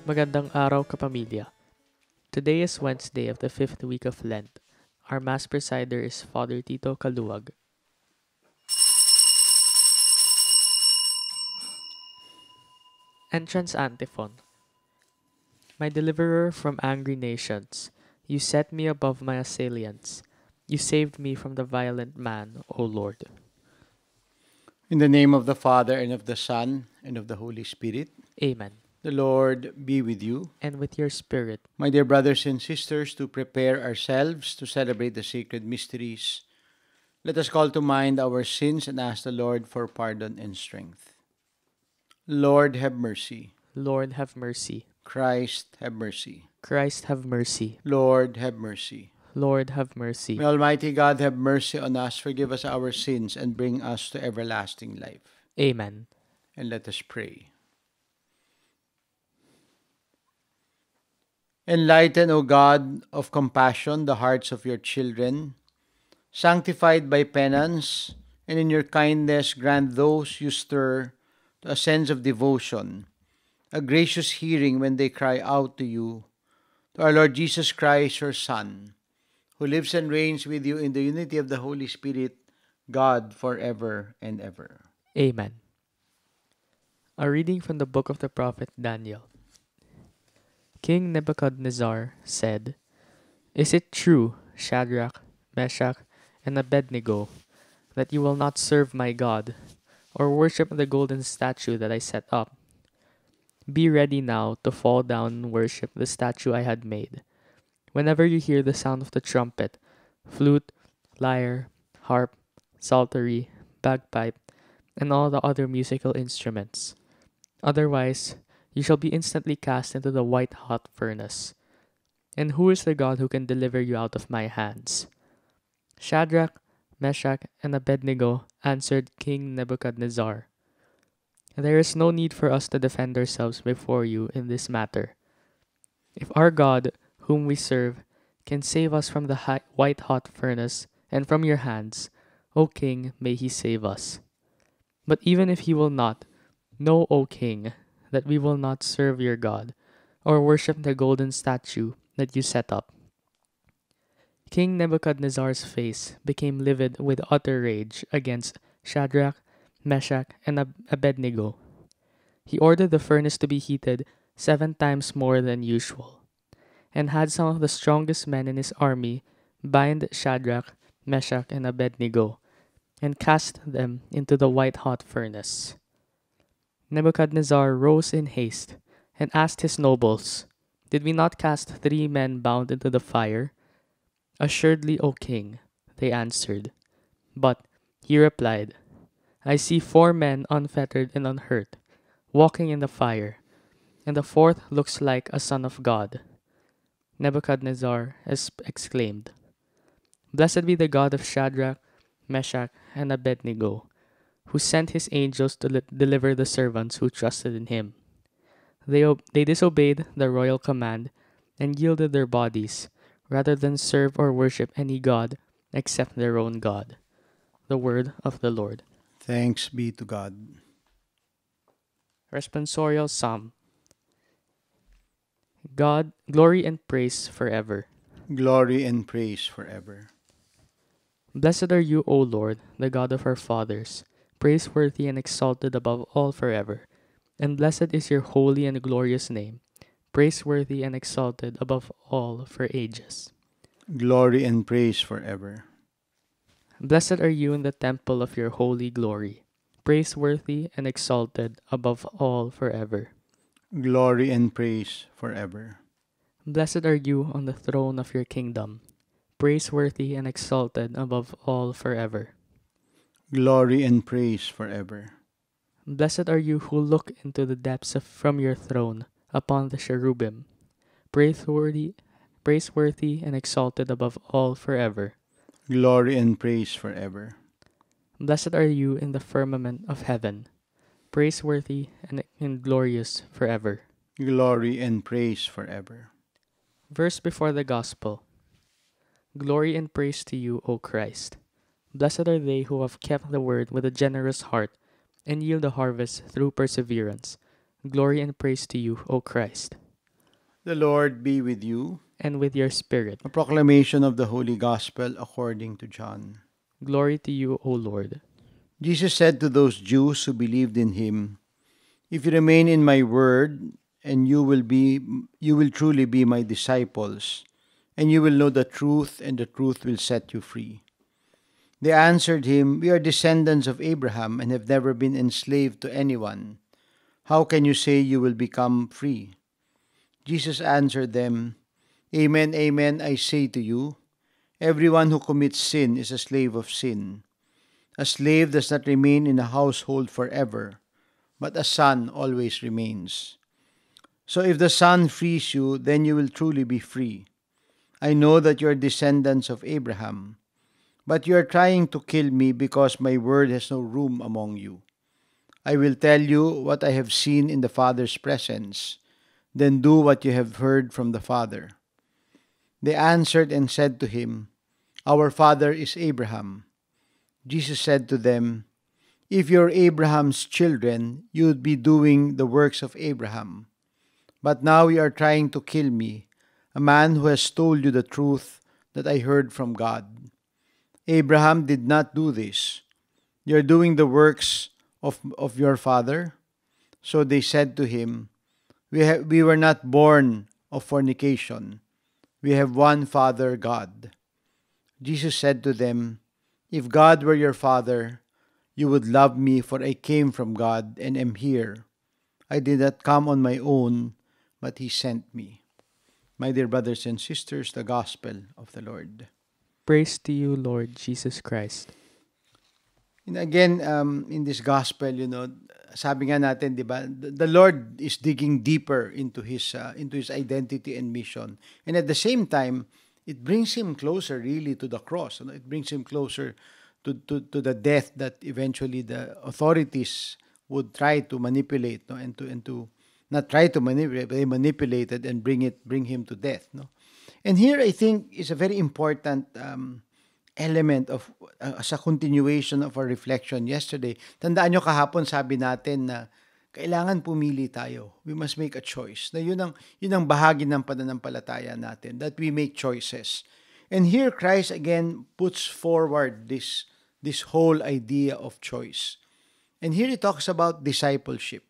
Magandang araw, Kapamilya. Today is Wednesday of the 5th week of Lent. Our Mass presider is Father Tito Caluag. Entrance Antiphon. My deliverer from angry nations, you set me above my assailants. You saved me from the violent man, O Lord. In the name of the Father, and of the Son, and of the Holy Spirit. Amen. The Lord be with you. And with your spirit. My dear brothers and sisters, to prepare ourselves to celebrate the sacred mysteries, let us call to mind our sins and ask the Lord for pardon and strength. Lord, have mercy. Lord, have mercy. Christ, have mercy. Christ, have mercy. Lord, have mercy. Lord, have mercy. May Almighty God have mercy on us, forgive us our sins, and bring us to everlasting life. Amen. And let us pray. Enlighten, O God of compassion, the hearts of your children, sanctified by penance, and in your kindness grant those you stir to a sense of devotion, a gracious hearing when they cry out to you, to our Lord Jesus Christ, your Son, who lives and reigns with you in the unity of the Holy Spirit, God, forever and ever. Amen. A reading from the book of the prophet Daniel. King Nebuchadnezzar said, "Is it true, Shadrach, Meshach, and Abednego, that you will not serve my God, or worship the golden statue that I set up? Be ready now to fall down and worship the statue I had made. Whenever you hear the sound of the trumpet, flute, lyre, harp, psaltery, bagpipe, and all the other musical instruments. Otherwise, you shall be instantly cast into the white-hot furnace. And who is the God who can deliver you out of my hands?" Shadrach, Meshach, and Abednego answered King Nebuchadnezzar, "There is no need for us to defend ourselves before you in this matter. If our God, whom we serve, can save us from the white-hot furnace and from your hands, O King, may he save us. But even if he will not, know, O King, that we will not serve your God, or worship the golden statue that you set up." King Nebuchadnezzar's face became livid with utter rage against Shadrach, Meshach, and Abednego. He ordered the furnace to be heated 7 times more than usual, and had some of the strongest men in his army bind Shadrach, Meshach, and Abednego, and cast them into the white-hot furnace. Nebuchadnezzar rose in haste and asked his nobles, "Did we not cast 3 men bound into the fire?" "Assuredly, O king," they answered. But he replied, "I see 4 men unfettered and unhurt, walking in the fire, and the 4th looks like a son of God." Nebuchadnezzar exclaimed, "Blessed be the God of Shadrach, Meshach, and Abednego, who sent his angels to deliver the servants who trusted in him. They disobeyed the royal command and yielded their bodies, rather than serve or worship any god except their own God." The word of the Lord. Thanks be to God. Responsorial Psalm. God, glory and praise forever. Glory and praise forever. Blessed are you, O Lord, the God of our fathers, praiseworthy and exalted above all forever. And blessed is your holy and glorious name, praiseworthy and exalted above all for ages. Glory and praise forever. Blessed are you in the temple of your holy glory, praiseworthy and exalted above all forever. Glory and praise forever. Blessed are you on the throne of your kingdom, praiseworthy and exalted above all forever. Glory and praise forever. Blessed are you who look into the depths from your throne upon the cherubim, praiseworthy and exalted above all forever. Glory and praise forever. Blessed are you in the firmament of heaven, praiseworthy and glorious forever. Glory and praise forever. Verse before the Gospel. Glory and praise to you, O Christ. Blessed are they who have kept the word with a generous heart and yield a harvest through perseverance. Glory and praise to you, O Christ. The Lord be with you. and with your spirit. A proclamation of the Holy Gospel according to John. Glory to you, O Lord. Jesus said to those Jews who believed in him, "If you remain in my word, and you will truly be my disciples, and you will know the truth, and the truth will set you free." They answered him, "We are descendants of Abraham and have never been enslaved to anyone. How can you say you will become free?" Jesus answered them, "Amen, amen, I say to you, everyone who commits sin is a slave of sin. A slave does not remain in a household forever, but a son always remains. So if the Son frees you, then you will truly be free. I know that you are descendants of Abraham, but you are trying to kill me because my word has no room among you. I will tell you what I have seen in the Father's presence, then do what you have heard from the Father." They answered and said to him, "Our father is Abraham." Jesus said to them, "If you are Abraham's children, you would be doing the works of Abraham. But now you are trying to kill me, a man who has told you the truth that I heard from God. Abraham did not do this. You are doing the works of your father?" So they said to him, We were not born of fornication. We have one Father, God." Jesus said to them, "If God were your Father, you would love me, for I came from God and am here. I did not come on my own, but He sent me." My dear brothers and sisters, the Gospel of the Lord. Praise to you, Lord Jesus Christ. And again, in this Gospel, sabi nga natin, di ba, the Lord is digging deeper into His identity and mission. And at the same time, it brings Him closer really to the cross. It brings Him closer to the death that eventually the authorities would try to manipulate, and to not try to manipulate, but they manipulated and bring Him to death. And here I think is a very important element of as a continuation of our reflection yesterday. Tandaan nyo kahapon sabi natin na kailangan pumili tayo. We must make a choice. Na yun ang bahagi ng pananampalataya natin, that we make choices. And here Christ again puts forward this whole idea of choice. And here He talks about discipleship.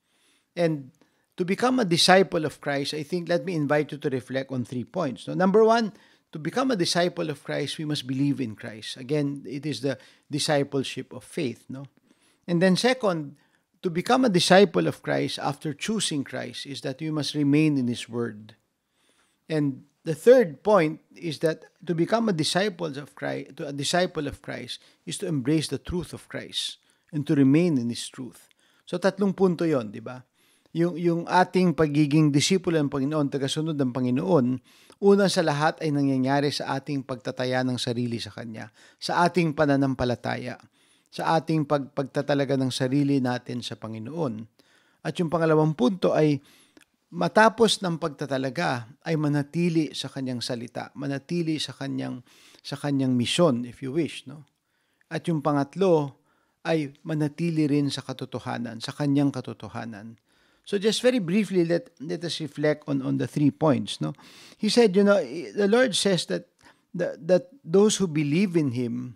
And to become a disciple of Christ, I think, let me invite you to reflect on 3 points. Number 1, to become a disciple of Christ, we must believe in Christ. Again, it is the discipleship of faith. And then second, to become a disciple of Christ after choosing Christ is that you must remain in His Word. And the third point is that to become a disciple of Christ is to embrace the truth of Christ and to remain in His truth. So 3 punto yon, di ba? Yung ating pagiging disipulo ng Panginoon, tagasunod ng Panginoon, una sa lahat ay nangyayari sa ating pagtataya ng sarili sa Kanya, sa ating pananampalataya, sa ating pagtatalaga ng sarili natin sa Panginoon. At yung pangalawang punto ay matapos ng pagtatalaga ay manatili sa Kanyang salita, manatili sa Kanyang misyon, if you wish. At yung pangatlo ay manatili rin sa katotohanan, sa Kanyang katotohanan. So just very briefly, let us reflect on the 3 points. He said, the Lord says that those who believe in Him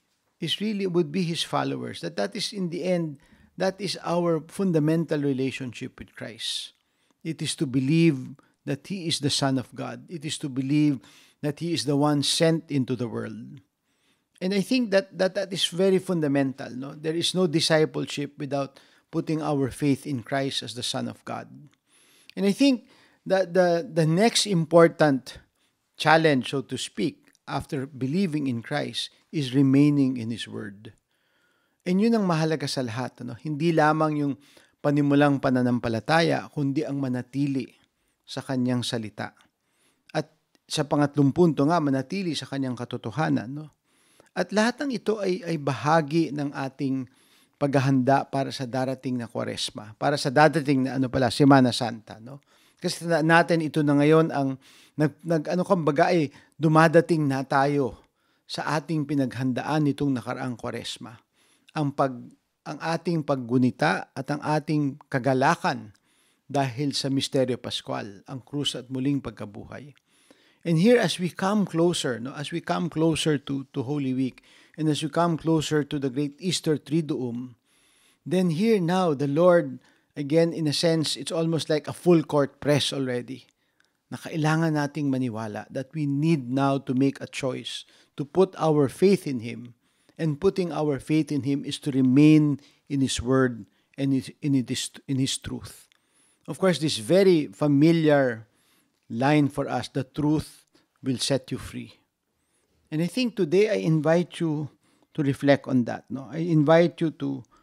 would be His followers. That is in the end, that is our fundamental relationship with Christ. It is to believe that He is the Son of God. It is to believe that He is the one sent into the world. And I think that is very fundamental. There is no discipleship without putting our faith in Christ as the Son of God. And I think that the next important challenge, so to speak, after believing in Christ is remaining in His Word. And yun ang mahalaga sa lahat. Hindi lamang yung panimulang pananampalataya, kundi ang manatili sa Kanyang salita. At sa pangatlong punto nga, manatili sa Kanyang katotohanan. At lahat ng ito ay bahagi ng ating paghahanda para sa darating na Kwaresma, para sa darating na Semana Santa, Kasi natin ito na ngayon ang dumadating na tayo sa ating pinaghandaan nitong nakaraang Kwaresma. Ang ating paggunita at ang ating kagalakan dahil sa misteryo Pascual, ang krus at muling pagkabuhay. And here as we come closer, as we come closer to Holy Week, and as we come closer to the great Easter Triduum, then here now the Lord, again in a sense, it's almost like a full court press already, na kailangan nating maniwala that we need now to make a choice to put our faith in Him. And putting our faith in Him is to remain in His Word and in His truth. Of course, this very familiar line for us, the truth will set you free. And I think today I invite you to reflect on that. I invite you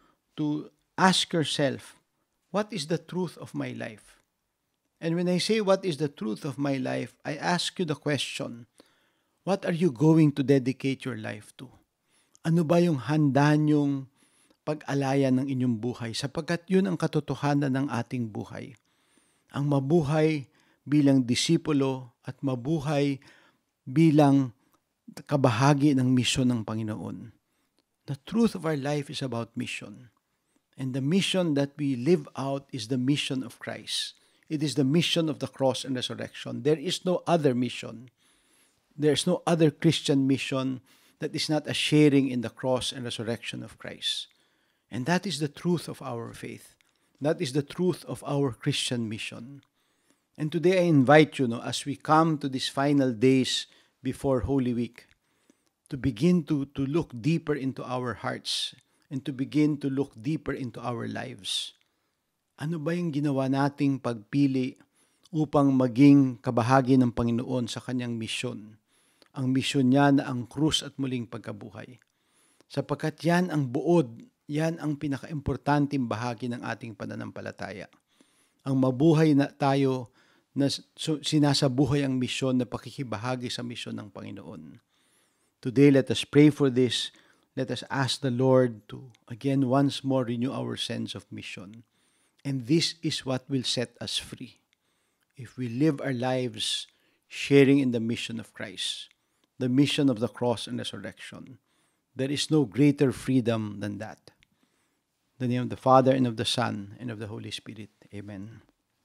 to ask yourself, what is the truth of my life? And when I say what is the truth of my life, I ask you the question, what are you going to dedicate your life to? Ano ba yung handa niyong pag-alayan ng inyong buhay? Sapagkat yun ang katotohanan ng ating buhay. Ang mabuhay bilang disipulo at mabuhay bilang kabahagi ng misyon ng Panginoon. The truth of our life is about mission. And the mission that we live out is the mission of Christ. It is the mission of the cross and resurrection. There is no other mission. There is no other Christian mission that is not a sharing in the cross and resurrection of Christ. And that is the truth of our faith. That is the truth of our Christian mission. And today I invite you, as we come to these final days before Holy Week, to begin to look deeper into our hearts and to begin to look deeper into our lives. Ano ba yung ginawa nating pagpili upang maging kabahagi ng Panginoon sa kanyang misyon? Ang misyon niya na ang krus at muling pagkabuhay. Sapagkat yan ang buod, yan ang pinaka-importanting bahagi ng ating pananampalataya. Ang mabuhay na tayo na sinasabuhay ang misyon na pakikibahagi sa misyon ng Panginoon. Today, let us pray for this. Let us ask the Lord to, again, once more renew our sense of mission. And this is what will set us free. If we live our lives sharing in the mission of Christ, the mission of the cross and resurrection, there is no greater freedom than that. In the name of the Father, and of the Son, and of the Holy Spirit. Amen.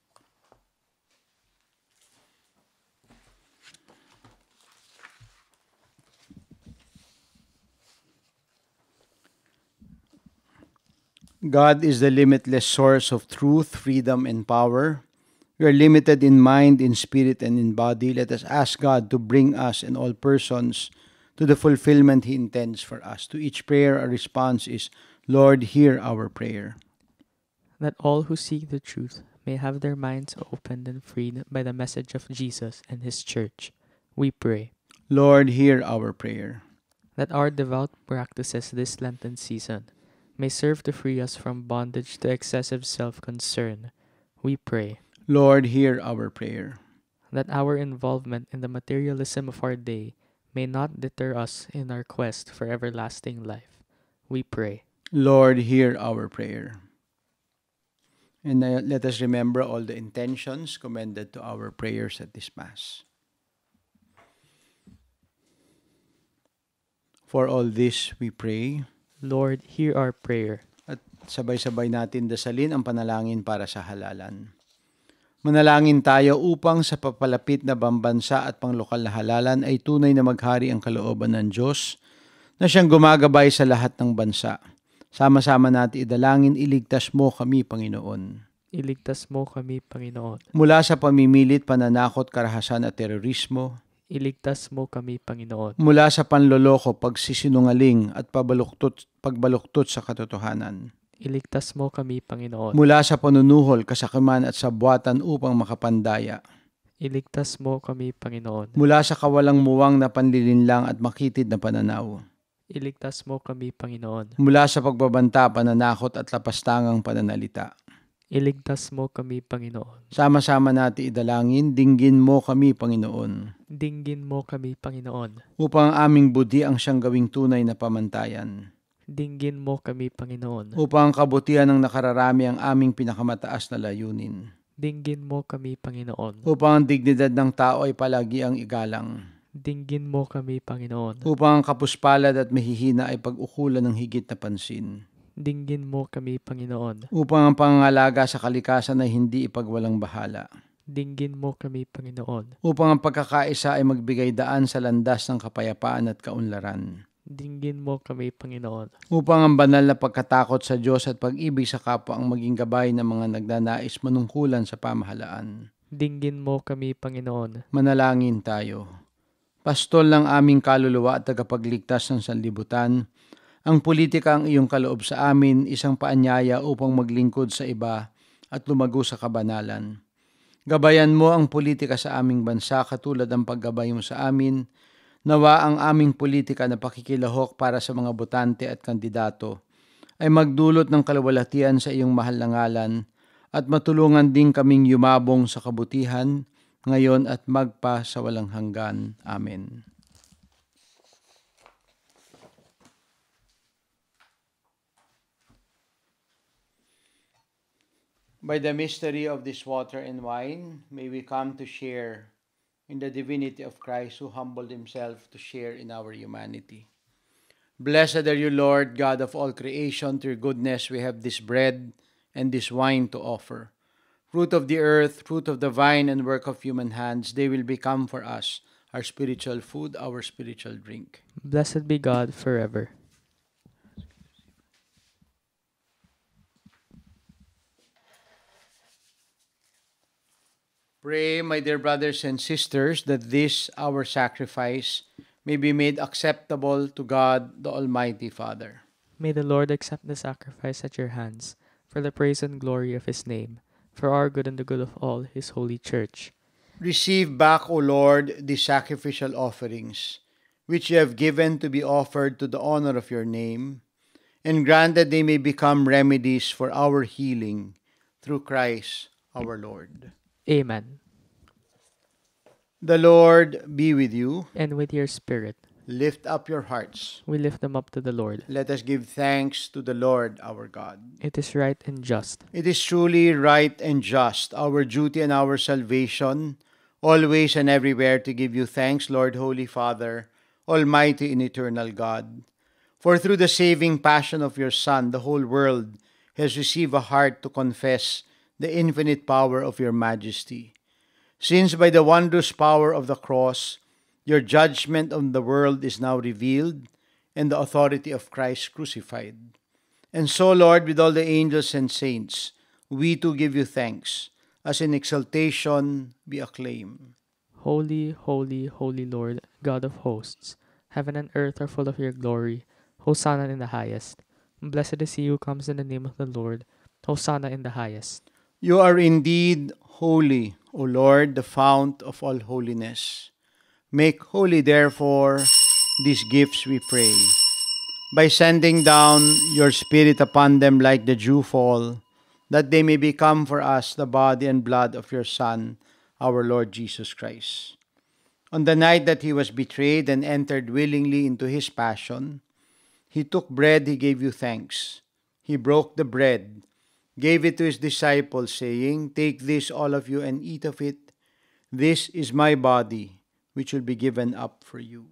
God is the limitless source of truth, freedom, and power. We are limited in mind, in spirit, and in body. Let us ask God to bring us and all persons to the fulfillment He intends for us. To each prayer, our response is, Lord, hear our prayer. That all who seek the truth may have their minds opened and freed by the message of Jesus and His church. We pray. Lord, hear our prayer. That our devout practices this Lenten season may serve to free us from bondage to excessive self-concern. We pray. Lord, hear our prayer. That our involvement in the materialism of our day may not deter us in our quest for everlasting life. We pray. Lord, hear our prayer. And let us remember all the intentions commended to our prayers at this Mass. For all this, we pray. Lord, hear our prayer. At sabay-sabay natin dasalin ang panalangin para sa halalan. Manalangin tayo upang sa papalapit na bambansa at panglokal na halalan ay tunay na maghari ang kalooban ng Diyos na siyang gumagabay sa lahat ng bansa. Sama-sama natin idalangin, iligtas mo kami, Panginoon. Iligtas mo kami, Panginoon. Mula sa pamimilit, pananakot, karahasan at terorismo. Iligtas mo kami, Panginoon. Mula sa panloloko, pagsisinungaling at pagbaluktot sa katotohanan. Iligtas mo kami, Panginoon. Mula sa panunuhol, kasakiman at sabwatan upang makapandaya. Iligtas mo kami, Panginoon. Mula sa kawalang muwang na panlilinlang at makitid na pananaw. Iligtas mo kami, Panginoon. Mula sa pagbabanta, pananakot at lapastangang pananalita. Iligtas mo kami, Panginoon. Sama-sama natin idalangin, dinggin mo kami, Panginoon. Dinggin mo kami, Panginoon. Upang ang aming budi ang siyang gawing tunay na pamantayan. Dinggin mo kami, Panginoon. Upang kabutihan ng nakararami ang aming pinakamataas na layunin. Dinggin mo kami, Panginoon. Upang ang dignidad ng tao ay palagi ang igalang. Dinggin mo kami, Panginoon. Upang ang kapuspalad at mahihina ay pag-ukulan ng higit na pansin. Dinggin mo kami, Panginoon. upang ang pangangalaga sa kalikasan ay hindi ipagwalang bahala. Dinggin mo kami, Panginoon. Upang ang pagkakaisa ay magbigay daan sa landas ng kapayapaan at kaunlaran. Dinggin mo kami, Panginoon. Upang ang banal na pagkatakot sa Diyos at pag-ibig sa kapwa ang maging gabay ng mga nagnanais manungkulan sa pamahalaan. Dinggin mo kami, Panginoon. Manalangin tayo. Pastol ng aming kaluluwa at tagapagligtas ng sanlibutan, ang politika ang iyong kaloob sa amin, isang paanyaya upang maglingkod sa iba at lumago sa kabanalan. Gabayan mo ang politika sa aming bansa katulad ng paggabay mo sa amin. Nawa ang aming politika na pakikilahok para sa mga botante at kandidato ay magdulot ng kaluwalhatian sa iyong mahal na ngalan at matulungan din kaming yumabong sa kabutihan ngayon at magpa sa walang hanggan. Amen. By the mystery of this water and wine, may we come to share in the divinity of Christ who humbled himself to share in our humanity. Blessed are you, Lord, God of all creation. To your goodness we have this bread and this wine to offer. Fruit of the earth, fruit of the vine, and work of human hands, they will become for us our spiritual food, our spiritual drink. Blessed be God forever. Pray, my dear brothers and sisters, that this, our sacrifice, may be made acceptable to God, the Almighty Father. May the Lord accept the sacrifice at your hands, for the praise and glory of his name, for our good and the good of all his holy church. Receive back, O Lord, these sacrificial offerings, which you have given to be offered to the honor of your name, and grant that they may become remedies for our healing, through Christ our Lord. Amen. The Lord be with you. And with your spirit, Lift up your hearts. we lift them up to the Lord. Let us give thanks to the Lord our God. It is right and just. It is truly right and just, our duty and our salvation, always and everywhere to give you thanks, Lord, Holy Father, Almighty and eternal God. For through the saving passion of your Son, the whole world has received a heart to confess the infinite power of your majesty. Since by the wondrous power of the cross, your judgment on the world is now revealed, and the authority of Christ crucified. And so, Lord, with all the angels and saints, we too give you thanks, as in exaltation we acclaim. Holy, holy, holy Lord, God of hosts, heaven and earth are full of your glory. Hosanna in the highest. Blessed is he who comes in the name of the Lord. Hosanna in the highest. You are indeed holy, O Lord, the fount of all holiness. Make holy, therefore, these gifts, we pray, by sending down your Spirit upon them like the dewfall, that they may become for us the body and blood of your Son, our Lord Jesus Christ. On the night that he was betrayed and entered willingly into his passion, he took bread, he gave you thanks. He broke the bread, gave it to his disciples, saying, "Take this, all of you, and eat of it. This is my body, which will be given up for you."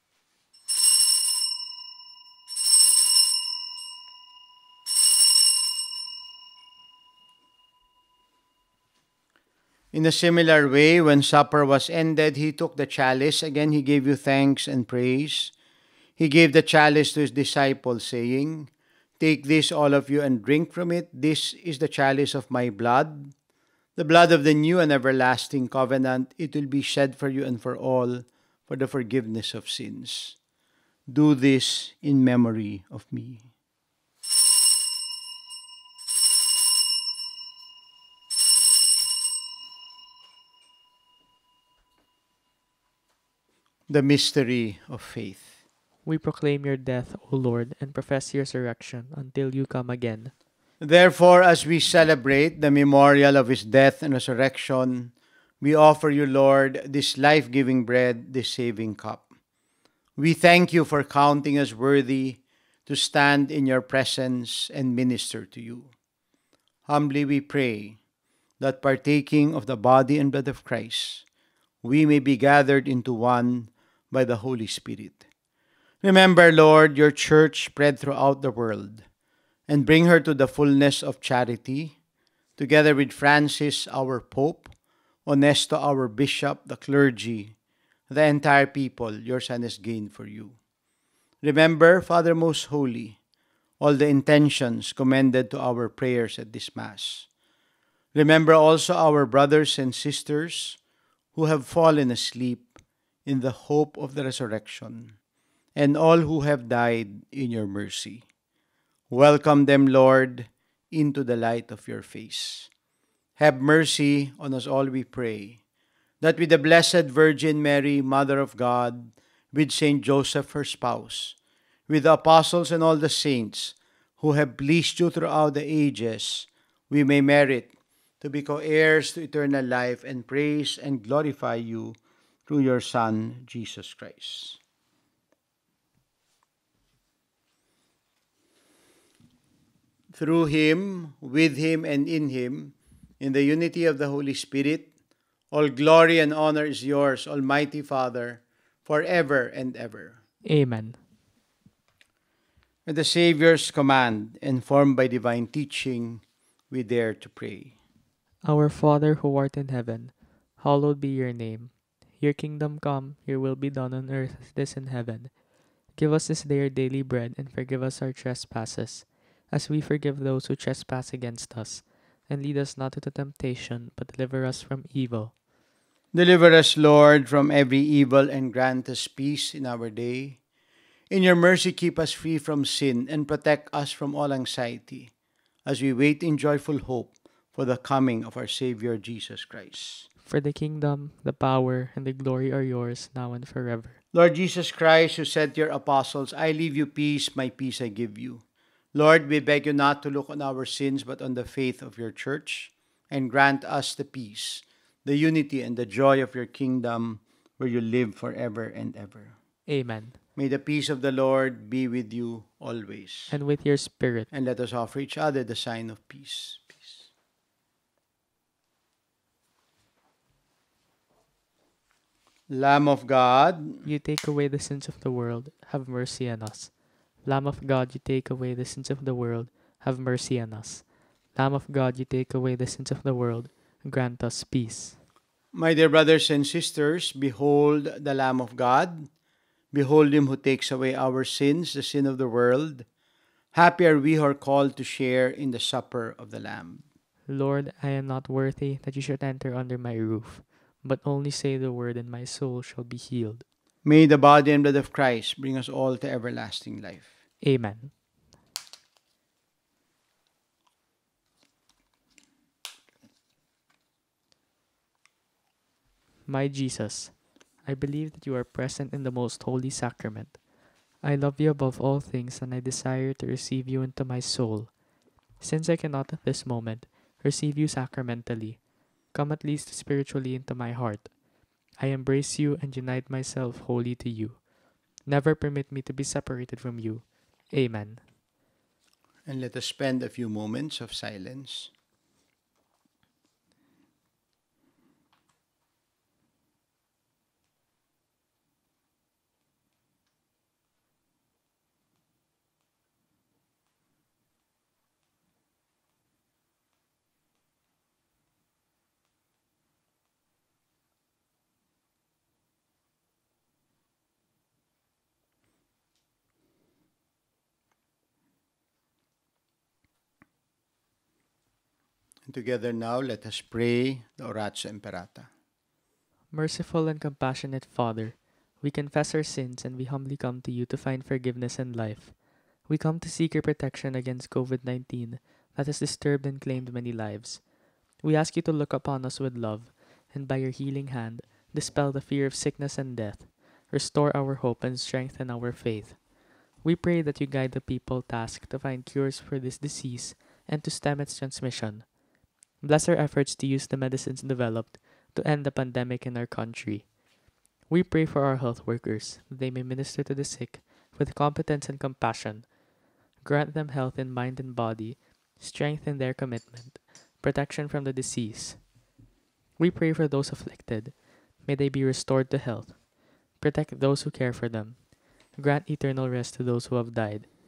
In a similar way, when supper was ended, he took the chalice. Again, he gave you thanks and praise. He gave the chalice to his disciples, saying, "Take this, all of you, and drink from it. This is the chalice of my blood, the blood of the new and everlasting covenant. It will be shed for you and for all for the forgiveness of sins. Do this in memory of me." The mystery of faith. We proclaim your death, O Lord, and profess your resurrection until you come again. Therefore, as we celebrate the memorial of his death and resurrection, we offer you, Lord, this life-giving bread, this saving cup. We thank you for counting us worthy to stand in your presence and minister to you. Humbly we pray that partaking of the body and blood of Christ, we may be gathered into one by the Holy Spirit. Remember, Lord, your church spread throughout the world. and bring her to the fullness of charity, together with Francis, our Pope, Honesto, our Bishop, the clergy, the entire people your Son has gained for you. Remember, Father Most Holy, all the intentions commended to our prayers at this Mass. Remember also our brothers and sisters who have fallen asleep in the hope of the resurrection, and all who have died in your mercy. Welcome them, Lord, into the light of your face. Have mercy on us all, we pray, that with the Blessed Virgin Mary, Mother of God, with Saint Joseph, her spouse, with the apostles and all the saints who have pleased you throughout the ages, we may merit to be co-heirs to eternal life and praise and glorify you through your Son, Jesus Christ. Through him, with him, and in him, in the unity of the Holy Spirit, all glory and honor is yours, Almighty Father, forever and ever. Amen. At the Savior's command, informed by divine teaching, we dare to pray. Our Father who art in heaven, hallowed be your name. Your kingdom come, your will be done on earth as it is in heaven. Give us this day our daily bread, and forgive us our trespasses, as we forgive those who trespass against us. And lead us not into temptation, but deliver us from evil. Deliver us, Lord, from every evil, and grant us peace in our day. In your mercy, keep us free from sin and protect us from all anxiety, as we wait in joyful hope for the coming of our Savior Jesus Christ. For the kingdom, the power, and the glory are yours, now and forever. Lord Jesus Christ, who said to your apostles, I leave you peace, my peace I give you. Lord, we beg you not to look on our sins, but on the faith of your church, and grant us the peace, the unity, and the joy of your kingdom, where you live forever and ever. Amen. May the peace of the Lord be with you always. And with your spirit. And let us offer each other the sign of peace. Peace. Lamb of God, You take away the sins of the world, have mercy on us. Lamb of God, you take away the sins of the world, have mercy on us. Lamb of God, you take away the sins of the world, grant us peace. my dear brothers and sisters, behold the Lamb of God. Behold him who takes away our sins, the sin of the world. Happy are we who are called to share in the supper of the Lamb. Lord, I am not worthy that you should enter under my roof, but only say the word and my soul shall be healed. May the body and blood of Christ bring us all to everlasting life. Amen. My Jesus, I believe that you are present in the most holy sacrament. I love you above all things, and I desire to receive you into my soul. Since I cannot at this moment receive you sacramentally, come at least spiritually into my heart. I embrace you and unite myself wholly to you. Never permit me to be separated from you. Amen. And let us spend a few moments of silence. And together now, let us pray the Oratio Imperata. Merciful and compassionate Father, we confess our sins and we humbly come to you to find forgiveness and life. We come to seek your protection against COVID-19 that has disturbed and claimed many lives. We ask you to look upon us with love, and by your healing hand, dispel the fear of sickness and death, restore our hope and strengthen our faith. We pray that you guide the people tasked to find cures for this disease and to stem its transmission. Bless our efforts to use the medicines developed to end the pandemic in our country. We pray for our health workers, that they may minister to the sick with competence and compassion. Grant them health in mind and body, strength in their commitment, protection from the disease. We pray for those afflicted. May they be restored to health. Protect those who care for them. Grant eternal rest to those who have died.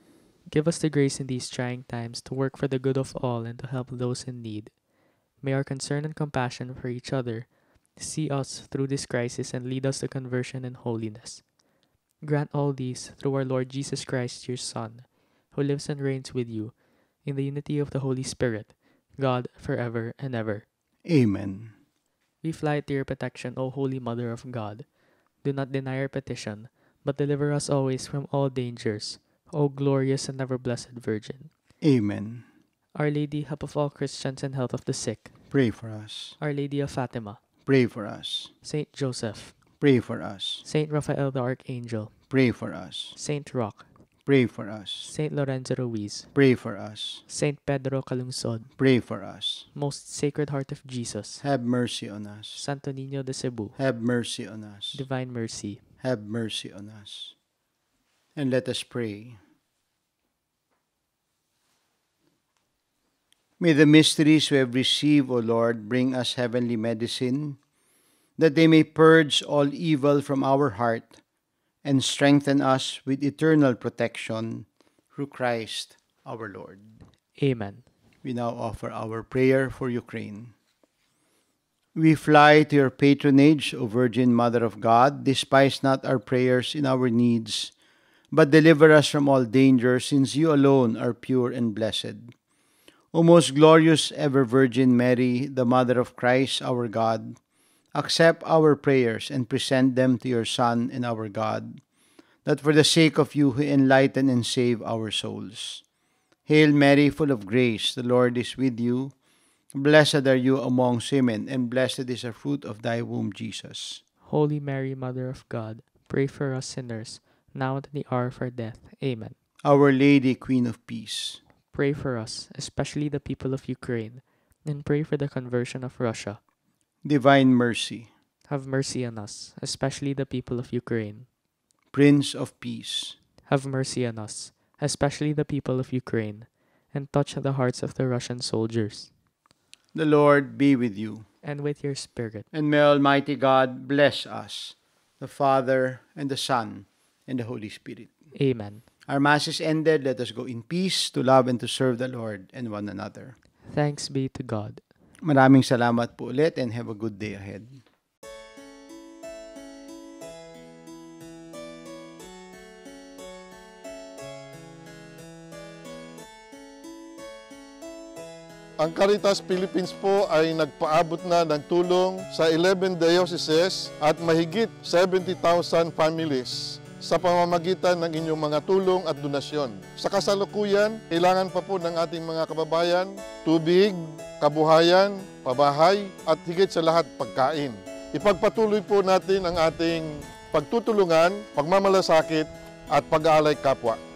Give us the grace in these trying times to work for the good of all and to help those in need. May our concern and compassion for each other see us through this crisis and lead us to conversion and holiness. Grant all these through our Lord Jesus Christ, your Son, who lives and reigns with you in the unity of the Holy Spirit, God, forever and ever. Amen. We fly to your protection, O Holy Mother of God. Do not deny our petition, but deliver us always from all dangers, O glorious and ever-blessed Virgin. Amen. Our Lady, help of all Christians and health of the sick. Pray for us. Our Lady of Fatima. Pray for us. Saint Joseph. Pray for us. Saint Raphael the Archangel. Pray for us. Saint Roch. Pray for us. Saint Lorenzo Ruiz. Pray for us. Saint Pedro Calungsod. Pray for us. Most Sacred Heart of Jesus. Have mercy on us. Santo Niño de Cebu. Have mercy on us. Divine Mercy. Have mercy on us. And let us pray. May the mysteries we have received, O Lord, bring us heavenly medicine, that they may purge all evil from our heart and strengthen us with eternal protection through Christ our Lord. Amen. We now offer our prayer for Ukraine. We fly to your patronage, O Virgin Mother of God. Despise not our prayers in our needs, but deliver us from all danger, since you alone are pure and blessed. O most glorious ever Virgin Mary, the Mother of Christ our God, accept our prayers and present them to your Son and our God, that for the sake of you he enlighten and save our souls. Hail Mary, full of grace, the Lord is with you. Blessed are you among women, and blessed is the fruit of thy womb, Jesus. Holy Mary, Mother of God, pray for us sinners, now and at the hour of our death. Amen. Our Lady, Queen of Peace, pray for us, especially the people of Ukraine, and pray for the conversion of Russia. Divine Mercy, have mercy on us, especially the people of Ukraine. Prince of Peace, have mercy on us, especially the people of Ukraine, and touch the hearts of the Russian soldiers. The Lord be with you. And with your spirit. And may Almighty God bless us, the Father, and the Son, and the Holy Spirit. Amen. Our Mass is ended. Let us go in peace to love and to serve the Lord and one another. Thanks be to God. Maraming salamat po ulit and have a good day ahead. Ang Caritas Philippines po ay nagpaabot na ng tulong sa 11 dioceses at mahigit 70,000 families sa pamamagitan ng inyong mga tulong at donasyon. Sa kasalukuyan, kailangan pa po ng ating mga kababayan tubig, kabuhayan, pabahay at higit sa lahat pagkain. Ipagpatuloy po natin ang ating pagtutulungan, pagmamalasakit at pag-aalay kapwa.